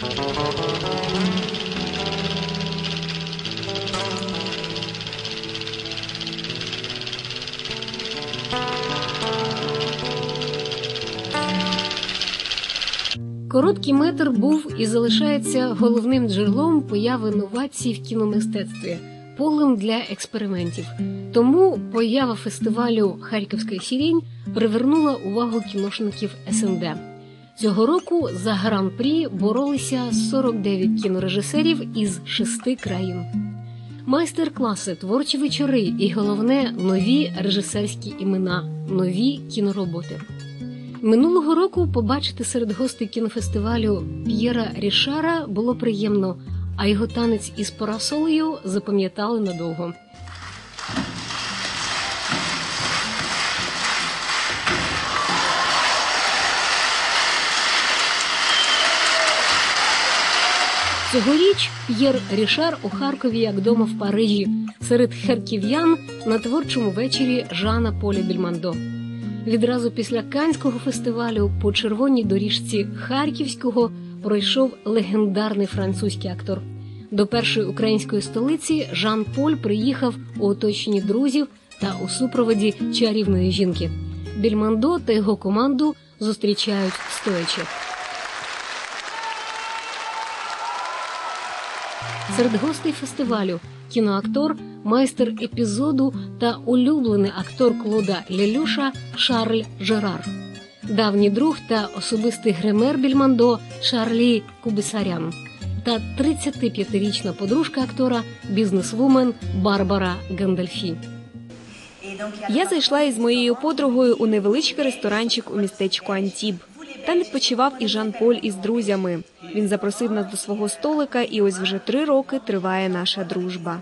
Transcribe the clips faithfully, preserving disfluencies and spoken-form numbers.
Короткий метр був і залишається головним джерелом появи новацій в кіномистецтві, полем для експериментів. Тому поява фестивалю «Харківська сирень» привернула увагу кіношників ес ен де. Цього року за гран-прі боролися сорок дев'ять кінорежисерів із шести країн. Майстер-класи, творчі вечори і, головне, нові режисерські імена, нові кінороботи. Минулого року побачити серед гостей кінофестивалю П'єра Рішара було приємно, а його танець із парасолею запам'ятали надовго. Цьогоріч П'єр Рішар у Харкові, як дома в Парижі, серед харків'ян на творчому вечорі Жана Поля Бельмондо. Відразу після Каннського фестивалю по червоній доріжці Харківського пройшов легендарний французький актор. До першої української столиці Жан Поль приїхав у оточенні друзів та у супроводі чарівної жінки. Бельмондо та його команду зустрічають стоячи. Серед гостей фестивалю кіноактор, майстер епізоду та улюблений актор Клода Лелюша Шарль Жерар. Давній друг та особистий гример Бельмондо Шарлі Кубісарян. Та тридцятип'ятирічна подружка актора, бізнесвумен Барбара Гандальфі. Я зайшла із моєю подругою у невеличкий ресторанчик у містечку Антіб. Там відпочивав і Жан Поль із друзями. Він запросив нас до свого столика, і ось вже три роки триває наша дружба.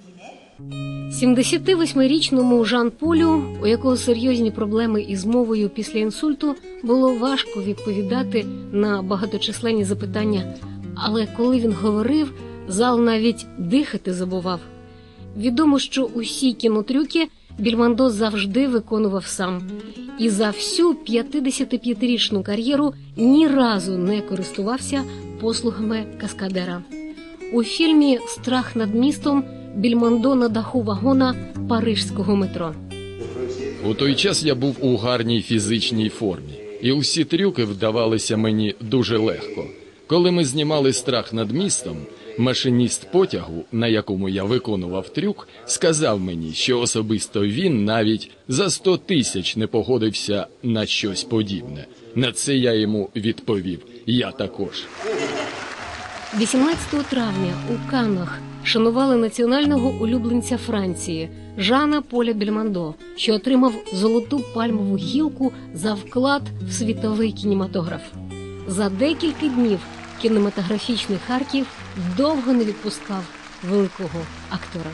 сімдесятивосьмирічному Жан Полю, у якого серйозні проблеми із мовою після інсульту, було важко відповідати на багаточисленні запитання. Але коли він говорив, зал навіть дихати забував. Відомо, що усі кінотрюки Бельмондо завжди виконував сам. І за всю п'ятдесятип'ятирічну кар'єру ні разу не користувався послугами каскадера. У фільмі «Страх над містом» Бельмондо на даху вагона парижського метро. У той час я був у гарній фізичній формі, і усі трюки вдавалися мені дуже легко. Коли ми знімали «Страх над містом», машиніст потягу, на якому я виконував трюк, сказав мені, що особисто він навіть за сто тисяч не погодився на щось подібне. На це я йому відповів: я також. вісімнадцятого травня у Каннах шанували національного улюбленця Франції Жана Поля Бельмондо, що отримав золоту пальмову гілку за вклад в світовий кінематограф. За декілька днів кінематографічний Харків довго не відпускав великого актора.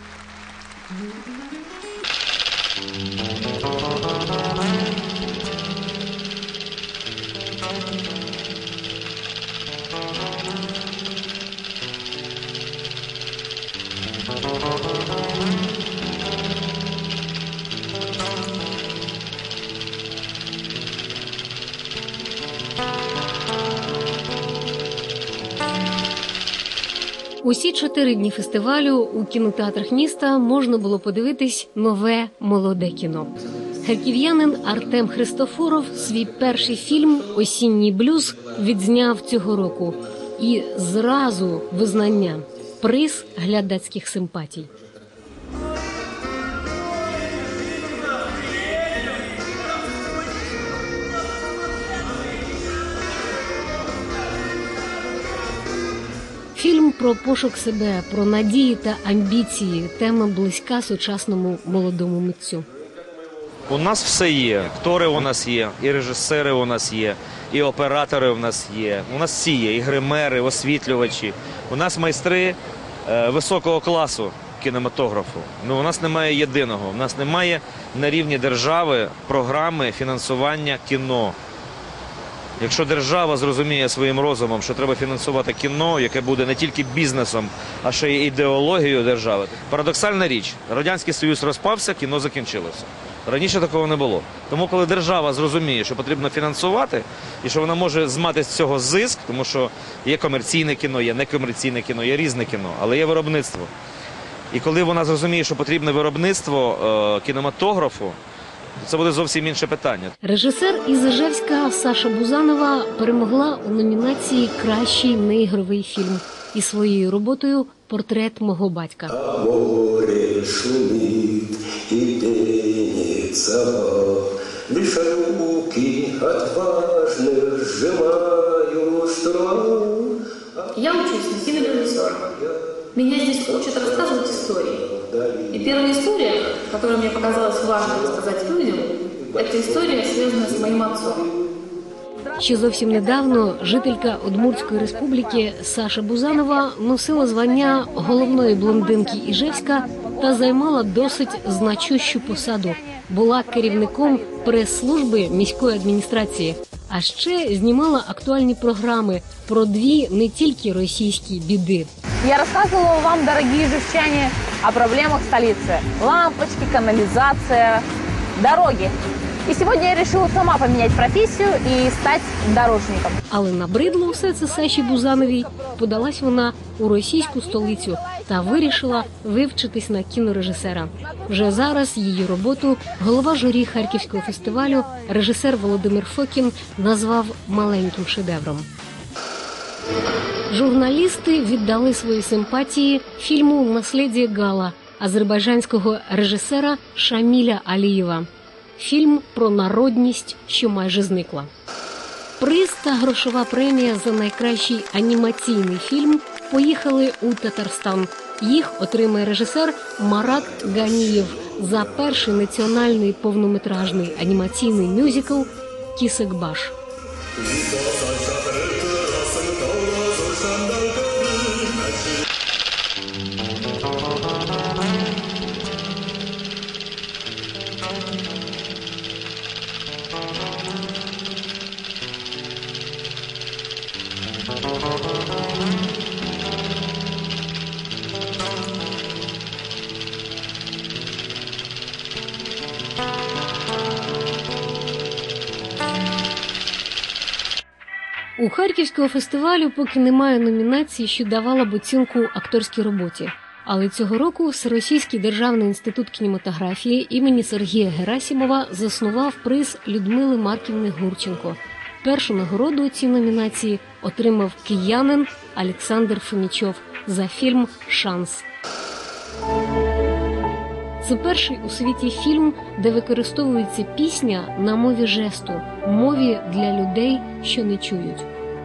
Усі чотири дні фестивалю у кінотеатрах міста можна було подивитись нове молоде кіно. Харків'янин Артем Христофоров свій перший фільм «Осінній блюз» відзняв цього року. І зразу визнання – приз глядацьких симпатій. Фільм про пошук себе, про надії та амбіції. Тема близька сучасному молодому митцю. У нас все є. Актори у нас є, і режисери у нас є, і оператори у нас є. У нас всі є, і гримери, і освітлювачі. У нас майстри е, високого класу кінематографу. Ну, у нас немає єдиного. У нас немає на рівні держави програми фінансування кіно. Якщо держава зрозуміє своїм розумом, що треба фінансувати кіно, яке буде не тільки бізнесом, а ще й ідеологією держави. Парадоксальна річ. Радянський Союз розпався, кіно закінчилося. Раніше такого не було. Тому коли держава зрозуміє, що потрібно фінансувати, і що вона може змати з цього зиск, тому що є комерційне кіно, є некомерційне кіно, є різне кіно, але є виробництво. І коли вона зрозуміє, що потрібне виробництво е, кінематографу, то це буде зовсім інше питання. Режисер із Ижевська Саша Бузанова перемогла у номінації «Кращий неігровий фільм» і своєю роботою «Портрет мого батька». А море шумит и пенится, лишь руки отважно сжимаю штурвал. Я учусь на кинорежиссера. Меня здесь учат рассказывать истории. И первая история, которая мне показалась важной рассказать людям, это история, связанная с моим отцом. Ще зовсім недавно жителька Удмуртської республіки Саша Бузанова носила звання головної блондинки Іжевська та займала досить значущу посаду. Була керівником прес-служби міської адміністрації, а ще знімала актуальні програми про дві не тільки російські біди. Я рассказывала вам, дорогие ижевчане, о проблемах столицы. Лампочки, канализация, дороги. И сегодня я решила сама поменять профессию и стать дорожником. Але набридло все це Саші Бузановій. Подалась вона у російську столицю та вирішила вивчитись на кінорежисера. Вже зараз її роботу голова журі Харківського фестивалю, режисер Володимир Фокін, назвав маленьким шедевром. Журналісти віддали свої симпатії фільму «Наслідє Гала» азербайджанського режисера Шаміля Алієва. Фільм про народність, що майже зникла. Приз та грошова премія за найкращий анімаційний фільм поїхали у Татарстан. Їх отримає режисер Марат Ганієв за перший національний повнометражний анімаційний мюзикл «Кісекбаш». У Харківського фестивалю поки немає номінації, що давала б оцінку акторській роботі. Але цього року Всеросійський державний інститут кінематографії імені Сергія Герасимова заснував приз Людмили Марківни Гурченко. Першу нагороду у цій номінації отримав киянин Олександр Фомічов за фільм «Шанс». Це перший у світі фільм, де використовується пісня на мові жесту, мові для людей, що не чують.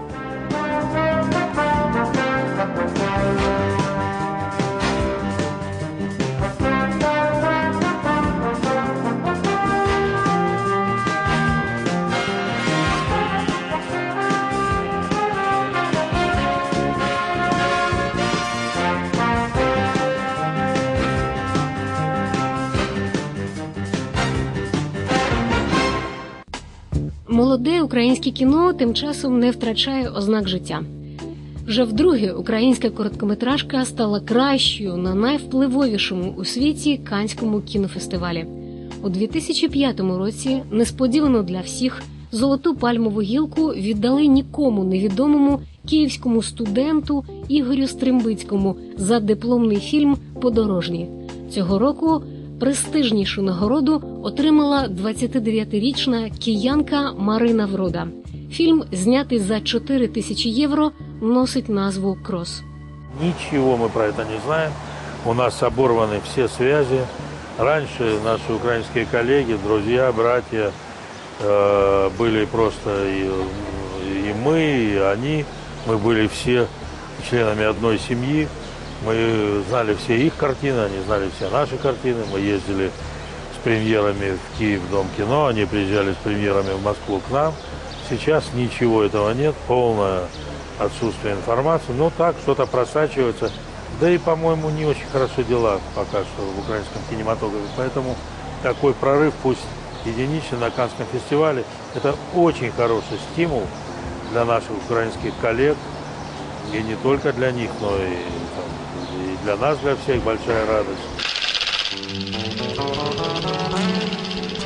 Молоде українське кіно тим часом не втрачає ознак життя. Вже вдруге українська короткометражка стала кращою на найвпливовішому у світі Каннському кінофестивалі. У дві тисячі п'ятому році, несподівано для всіх, золоту пальмову гілку віддали нікому невідомому київському студенту Ігорю Стримбицькому за дипломний фільм «Подорожні». Цього року престижнішу нагороду отримала двадцятидев'ятирічна киянка Марина Врода. Фільм, знятий за чотири тисячі євро, носить назву «Кросс». Ничего мы про это не знаем. У нас оборваны все связи. Раньше наши украинские коллеги, друзья, братья э, были просто и, и мы, и они. Мы были все членами одной семьи. Мы знали все их картины, они знали все наши картины. Мы ездили с премьерами в Киев, в Дом кино, они приезжали с премьерами в Москву к нам. Сейчас ничего этого нет, полное отсутствие информации. Но так, что-то просачивается. Да и, по-моему, не очень хорошо дела пока что в украинском кинематографе. Поэтому такой прорыв, пусть единичный, на Каннском фестивале, это очень хороший стимул для наших украинских коллег. И не только для них, но и, и для нас, для всех большая радость.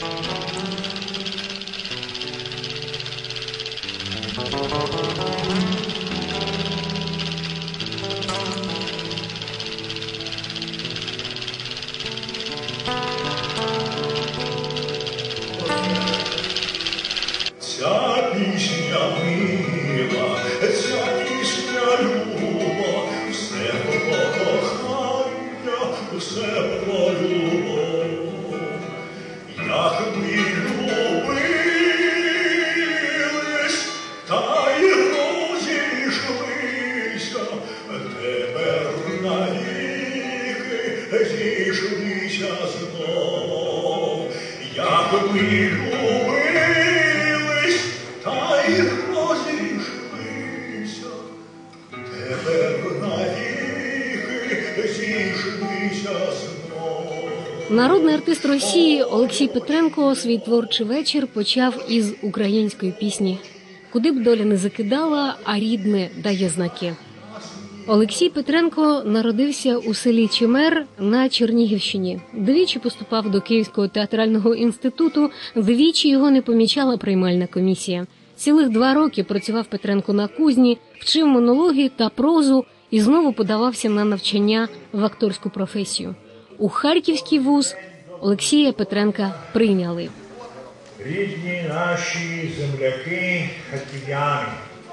Ця пісня мила, ця пісня люба, все про кохання, все про любов. Як ми любились, та й розійшлися, тепер навіки зійшлися знов. Як ми любились, та й розійшлися, тепер навіки зійшлися знов. Народний артист Росії Олексій Петренко свій творчий вечір почав із української пісні «Куди б доля не закидала, а рідне дає знаки». Олексій Петренко народився у селі Чемер на Чернігівщині. Двічі поступав до Київського театрального інституту, двічі його не помічала приймальна комісія. Цілих два роки працював Петренко на кузні, вчив монологи та прозу і знову подавався на навчання в акторську професію. У Харківський вуз Олексія Петренка прийняли. Рідні наші земляки, харків'яни,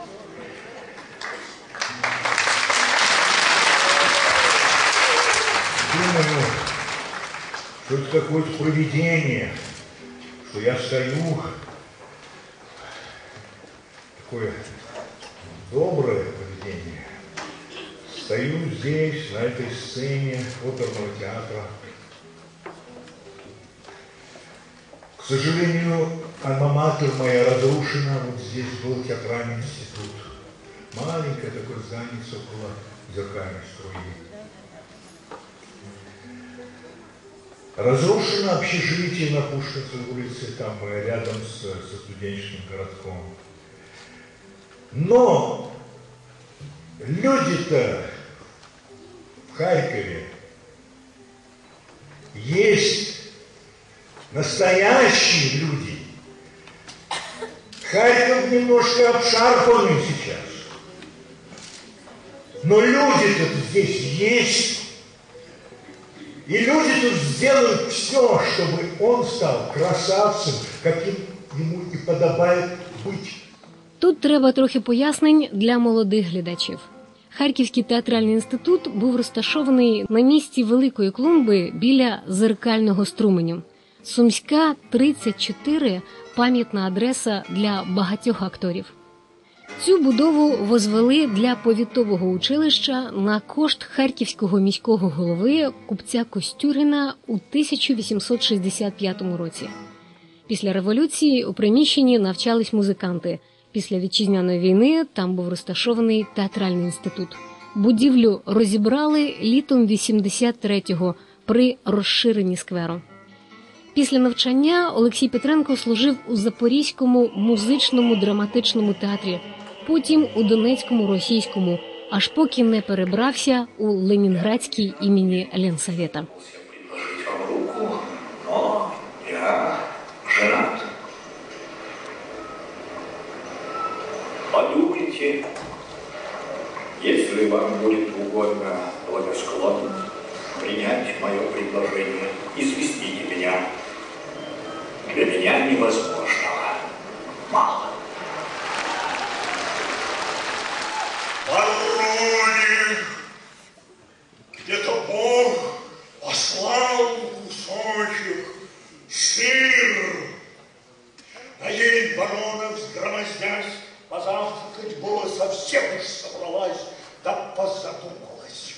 думаю, что это какое-то провидение, что я стою, такое доброе поведение, стою здесь, на этой сцене оперного театра. К сожалению, альма-матер моя разрушена, вот здесь был театральный институт. Маленькое такое здание около зеркальной струи. Разрушено общежитие на Пушкинской улице, там рядом с, со студенческим городком. Но люди-то в Харькове есть настоящие люди. Харьков немножко обшарпанный сейчас. Но люди-то здесь есть. И люди тут сделают все, чтобы он стал красавцем, каким ему и подобает быть. Тут треба трохи пояснень для молодих глядачів. Харківський театральний інститут був розташований на місці великої клумби біля зеркального струменю. Сумська, тридцять чотири – пам'ятна адреса для багатьох акторів. Цю будову возвели для повітового училища на кошт харківського міського голови купця Костюріна у тисяча вісімсот шістдесят п'ятому році. Після революції у приміщенні навчались музиканти. Після вітчизняної війни там був розташований театральний інститут. Будівлю розібрали літом вісімдесят третього при розширенні скверу. Після навчання Олексій Петренко служив у Запорізькому музичному драматичному театрі, потім у Донецькому російському, аж поки не перебрався у Ленінградський імені Ленсовета. Но я женат. Подумайте, если вам будет угодно благосклонно принять мое предложение, известите меня. Для меня невозможного мало. Порой где-то Бог послал кусочек сыр. Наель баронов, сгромоздясь, позавтракать было совсем уж собралась, да позадумалась.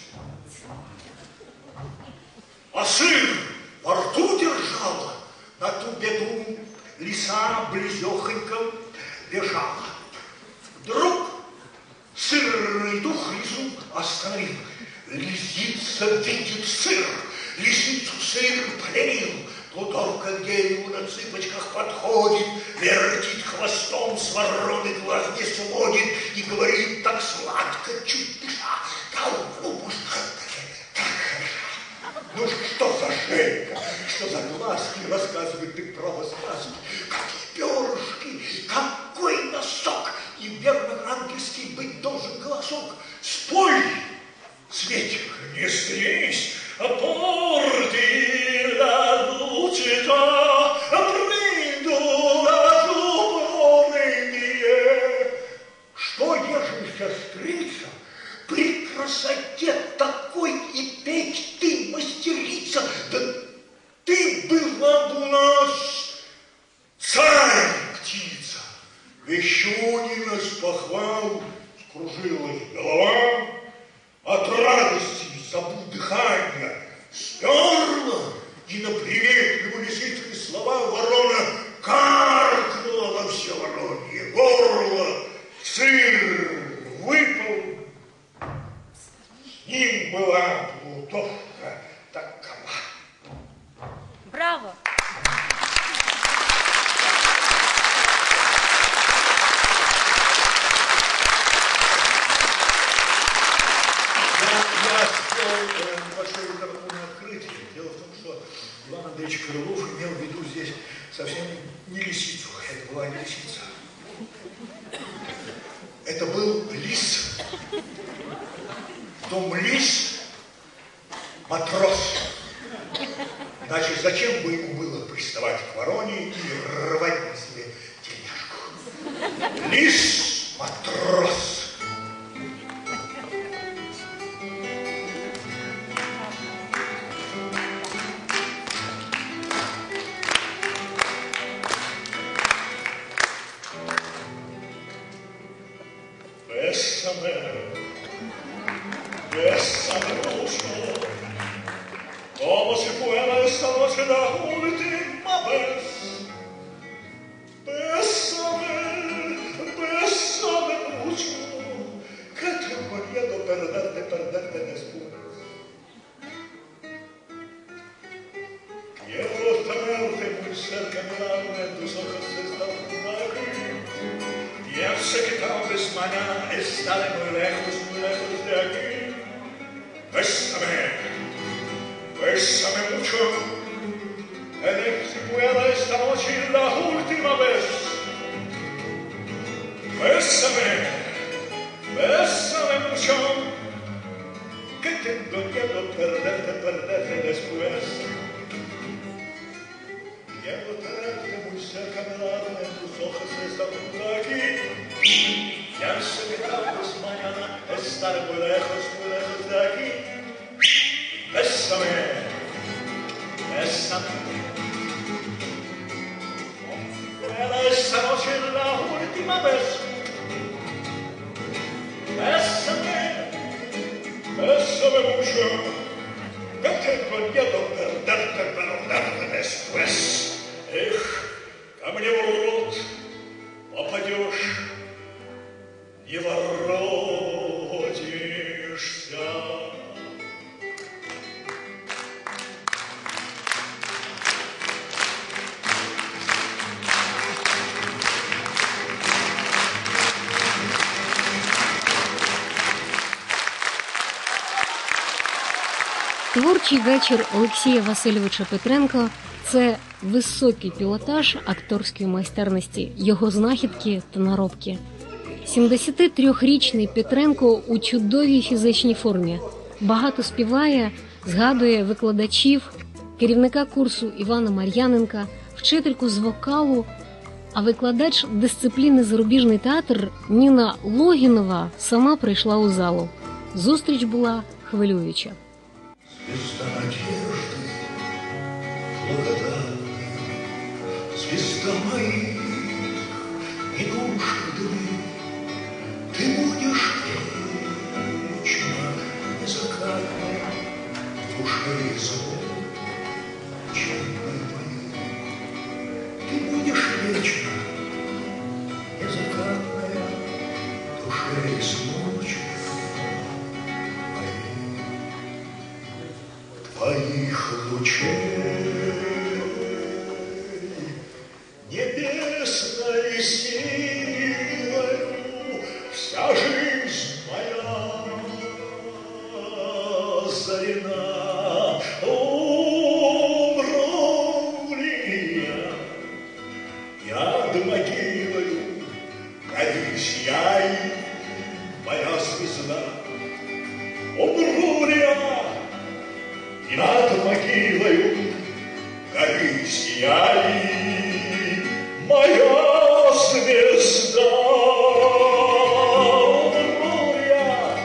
А сыр во рту держала, на ту беду лиса близехонько бежала. Вдруг сырный дух лису остановил. Лисица видит сыр, лисицу сыр пленил. Плутовка к дереву на цыпочках подходит, вертит хвостом, с вороны глаз не сводит и говорит так сладко, чуть дыша. Да, ну, может, так хороша. Ну что за шейка, Что за глазки рассказывает ты право сказки? Какие перышки, какой носок! И верно ангельский быть должен голосок. Спой, Светик! Не стрись, порти la lucita, приду разумные. Что, ежели, сестрица, при красоте такой и петь ты мастерица, да ты была бы у нас царь птица. Вещунина с похвал скружилась голова, от радости забыл дыхание, сперла, и на приветливые лисичные слова ворона каркнула во все воронье горло, сыр выпал. С ним была плутовка такова. Браво! Небольшое литературное открытие. Дело в том, что Иван Андреевич Крылов имел в виду здесь совсем не лисицу. Это была не лисица. Это был лис. В том лис матрос. Иначе зачем бы ему было приставать к вороне и рвать на себе тельняшку? Лис матрос. Bésame, bésame mucho, como si fuera esta noche la última vez. Bésame, bésame mucho, que tengo miedo perderte, perderte después. Quiero tenerte muy cerca, mirarme en tus ojos esta aquí. Ya sé que tal vez mañana estaré muy lejos, muy lejos de aquí. Bésame, bésame mucho, que si pueda esta noche la última vez. Bésame, bésame mucho, que tengo miedo perderte, perderte después. Quiero tenerte muy cerca, mirarme en tus ojos esta junto aquí. Ya sé que tal vez mañana estaré muy lejos, muy lejos de aquí. Bésame, bésame. Era esta noche la última vez. Bésame, bésame mucho. Que tengo miedo perderte, perderte después. Эх, ко мне в рот попадешь, не воротишься. Творчий вечір Олексія Васильовича Петренка – це високий пілотаж акторської майстерності, його знахідки та наробки. сімдесятитрирічний Петренко у чудовій фізичній формі. Багато співає, згадує викладачів, керівника курсу Івана Мар'яненка, вчительку з вокалу, а викладач дисципліни «Зарубіжний театр» Ніна Логінова сама прийшла у залу. Зустріч була хвилююча. Звезда надежды, благодатная, звезда моих недушных, ты будешь вечно незакатная в душе измученной моей. Ты будешь вечно незакатная в душе измученной. Твоих лучей небесной силою вся жизнь моя озарена. Умру над могилою гори сияй, моя звезда. Умру ли я, и над могилою гори сияй, моя звезда. Умру ли я.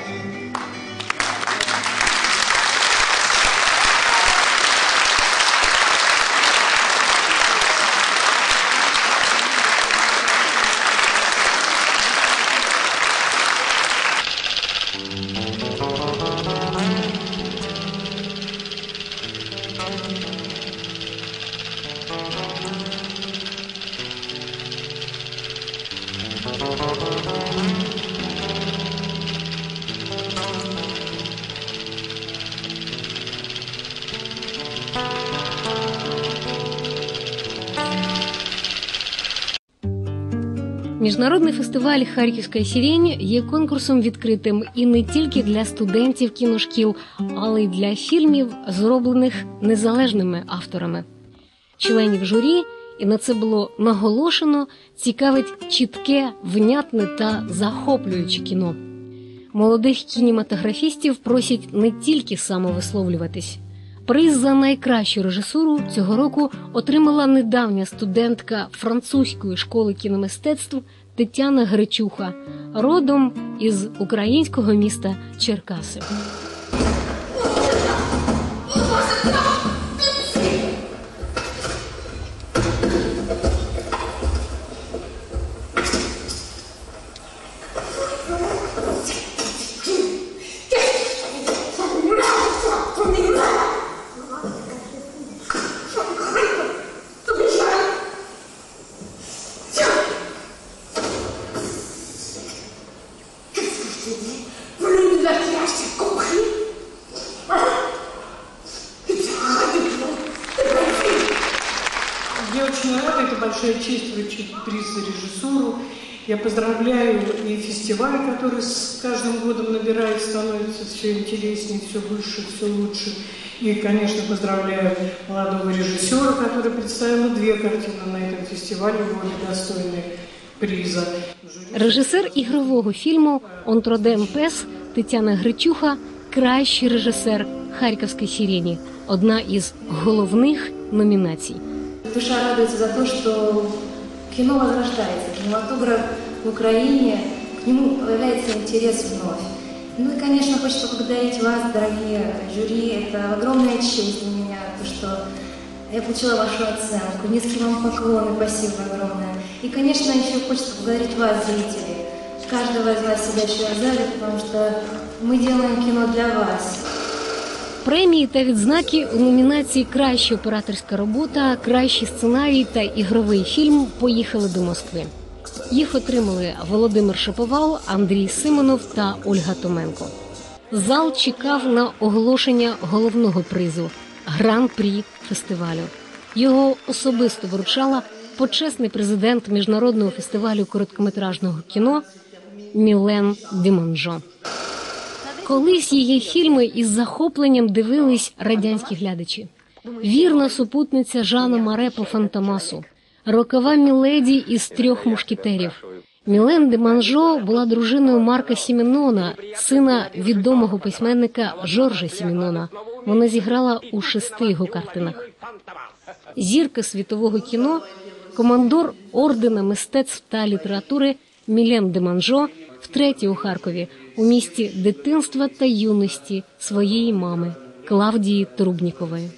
Міжнародний фестиваль «Харківська сирень» є конкурсом відкритим і не тільки для студентів кіношкіл, але й для фільмів, зроблених незалежними авторами. Членів журі, і на це було наголошено, цікавить чітке, внятне та захоплююче кіно. Молодих кінематографістів просять не тільки самовисловлюватись. Приз за найкращу режисуру цього року отримала недавня студентка французької школи кіномистецтв Тетяна Гречуха, родом із українського міста Черкаси. Я очень рада, это большая честь вручить приз за режиссуру. Я поздравляю и фестиваль, который с каждым годом набирает, становится все интереснее, все выше, все лучше. И, конечно, поздравляю молодого режиссера, который представил две картины на этом фестивале, более достойные приза. Режисер ігрового фільму «Онтродем Пес» Тетяна Гречуха – кращий режисер «Харківської сирені», одна із головних номінацій. Душа радуется за то, что кино возрождается, кинематограф в Украине, к нему появляется интерес вновь. Ну и, конечно, хочется поблагодарить вас, дорогие жюри, это огромная честь для меня, то, что я получила вашу оценку, низкий вам поклон и спасибо огромное. И, конечно, еще хочется поблагодарить вас, зрители, каждого из вас сидящего в зале, потому что мы делаем кино для вас. Премії та відзнаки у номінації «Краща операторська робота», «Кращий сценарій» та «Ігровий фільм» поїхали до Москви. Їх отримали Володимир Шаповал, Андрій Симонов та Ольга Томенко. Зал чекав на оголошення головного призу – Гран-прі фестивалю. Його особисто вручала почесний президент Міжнародного фестивалю короткометражного кіно Мілен Деманжо. Колись її фільми із захопленням дивились радянські глядачі. Вірна супутниця Жана Море по «Фантомасу», рокова міледі із «Трьох мушкетерів». Мілен Деманжо була дружиною Марка Сімінона, сина відомого письменника Жоржа Сімінона. Вона зіграла у шести його картинах. Зірка світового кіно, командор ордена мистецтв та літератури Мілен Деманжо втретє у Харкові, у місті дитинства та юності своєї мами Клавдії Трубнікової.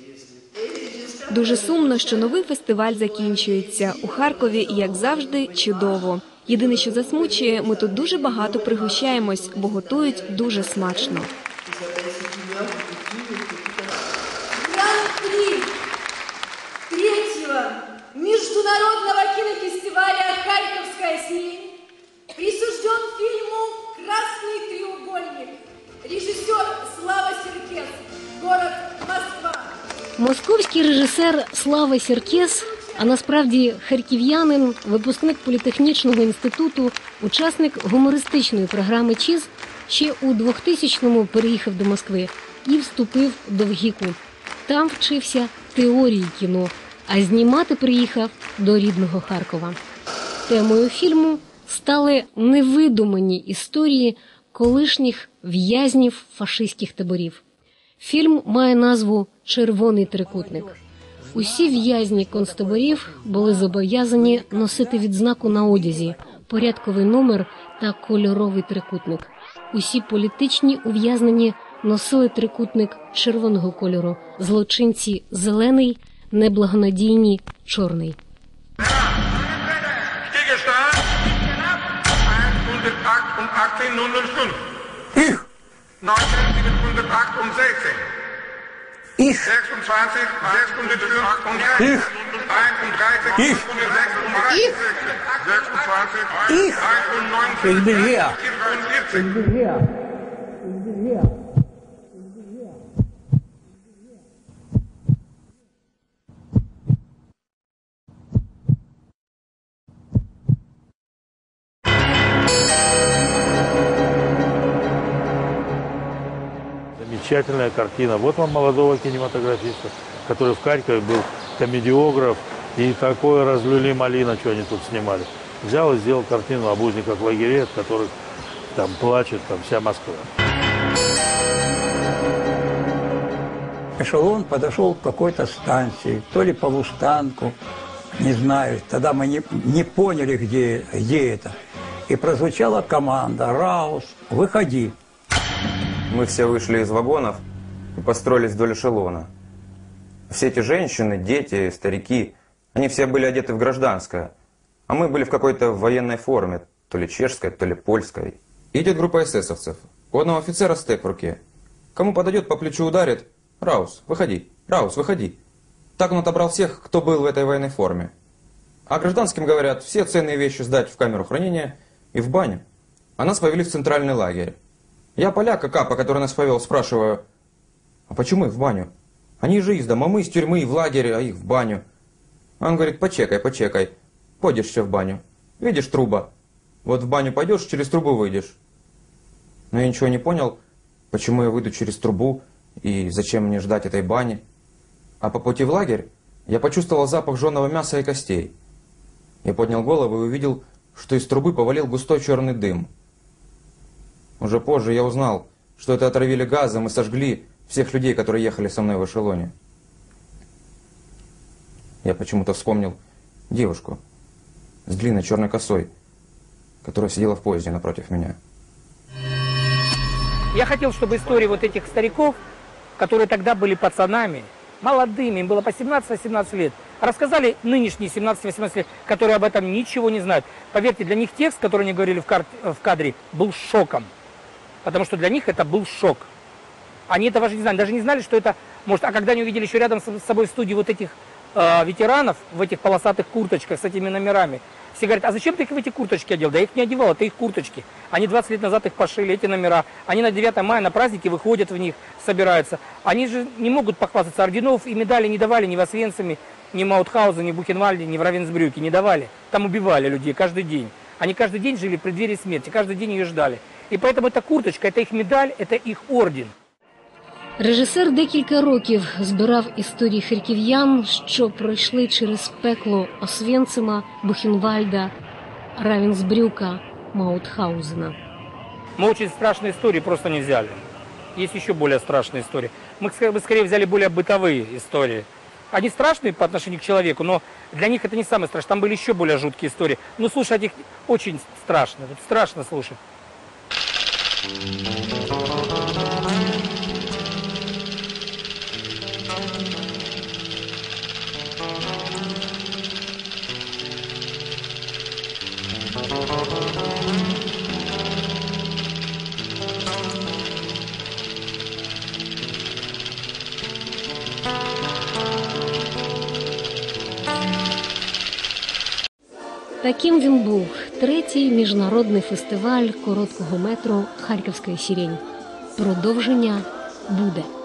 Дуже сумно, що новий фестиваль закінчується. У Харкові, як завжди, чудово. Єдине, що засмучує, ми тут дуже багато пригощаємось, бо готують дуже смачно. Гран-при третьего международного кинофестиваля «Харьковская сирень» присужден фильму «Красный треугольник». Режиссер Слава Серкес, город Москва. Московський режисер Слава Серкес, а насправді харків'янин, випускник політехнічного інституту, учасник гумористичної програми «ЧІЗ», ще у двохтисячному переїхав до Москви і вступив до ВГІКу. Там вчився теорії кіно, а знімати приїхав до рідного Харкова. Темою фільму стали невидумані історії колишніх в'язнів фашистських таборів. Фільм має назву «Червоний трикутник». Усі в'язні концтаборів були зобов'язані носити відзнаку на одязі, порядковий номер та кольоровий трикутник. Усі політичні ув'язнені носили трикутник червоного кольору, злочинці – зелений, неблагонадійні – чорний. Ich. neunzehnhundertacht und sechzehn. Ich. sechsundzwanzig, sechshundertfünfunddreißig. Ich. einunddreißig, Ich. sechsunddreißig. sechsundzwanzig. Ich. einundneunzig. Ich bin hier. vierundvierzig. Ich bin hier. Ich bin hier. Замечательная картина. Вот вам молодого кинематографиста, который в Харькове был комедиограф, и такое развели малина, что они тут снимали. Взял и сделал картину об узниках лагерей, от которых там плачет там вся Москва. Эшелон подошел к какой-то станции, то ли полустанку, не знаю. Тогда мы не, не поняли, где, где это. И прозвучала команда: «Раус, выходи». Мы все вышли из вагонов и построились вдоль эшелона. Все эти женщины, дети, старики, они все были одеты в гражданское. А мы были в какой-то военной форме, то ли чешской, то ли польской. Идет группа эсэсовцев. У одного офицера стек в руке. Кому подойдет, по плечу ударит: «Раус, выходи! Раус, выходи!» Так он отобрал всех, кто был в этой военной форме. А гражданским говорят: все ценные вещи сдать в камеру хранения и в баню. А нас повели в центральный лагерь. Я поляка Капа, который нас повел, спрашиваю: «А почему их в баню? Они же из дома, мы из тюрьмы в лагерь, а их в баню». Он говорит: «Почекай, почекай, пойдешь все в баню. Видишь труба? Вот в баню пойдешь, через трубу выйдешь». Но я ничего не понял, почему я выйду через трубу и зачем мне ждать этой бани. А по пути в лагерь я почувствовал запах жженого мяса и костей. Я поднял голову и увидел, что из трубы повалил густой черный дым. Уже позже я узнал, что это отравили газом и сожгли всех людей, которые ехали со мной в эшелоне. Я почему-то вспомнил девушку с длинной черной косой, которая сидела в поезде напротив меня. Я хотел, чтобы истории вот этих стариков, которые тогда были пацанами, молодыми, им было по семнадцать-восемнадцать лет, рассказали нынешние семнадцать-восемнадцать лет, которые об этом ничего не знают. Поверьте, для них текст, который они говорили в, кар... в кадре, был шоком. Потому что для них это был шок. Они этого же не знали, даже не знали, что это может. А когда они увидели еще рядом с собой в студии вот этих э, ветеранов в этих полосатых курточках с этими номерами, все говорят: «А зачем ты их в эти курточки одел?» Да я их не одевал, это их курточки. Они двадцать лет назад их пошили, эти номера. Они на девятое мая на праздники выходят в них, собираются. Они же не могут похвастаться. Орденов и медали не давали ни в Освенциме, ни в Маутхаузе, ни в Бухенвальде, ни в Равенсбрюке. Не давали. Там убивали людей каждый день. Они каждый день жили в преддверии смерти, каждый день ее ждали. І тому ця курточка, це їх медаль, це їх орден. Режисер декілька років збирав історії харків'ян, що пройшли через пекло Освенцима, Бухенвальда, Равенсбрюка, Маутхаузена. Мы очень страшные истории просто не взяли. Есть еще более страшные истории. Мы скорее взяли более бытовые истории. Они страшные по отношению к человеку, но для них это не самое страшное. Там были еще более жуткие истории. Но слушать их очень страшно. Вот страшно слушать. Таким він був третій міжнародний фестиваль короткого метру «Харківська сірень». Продовження буде.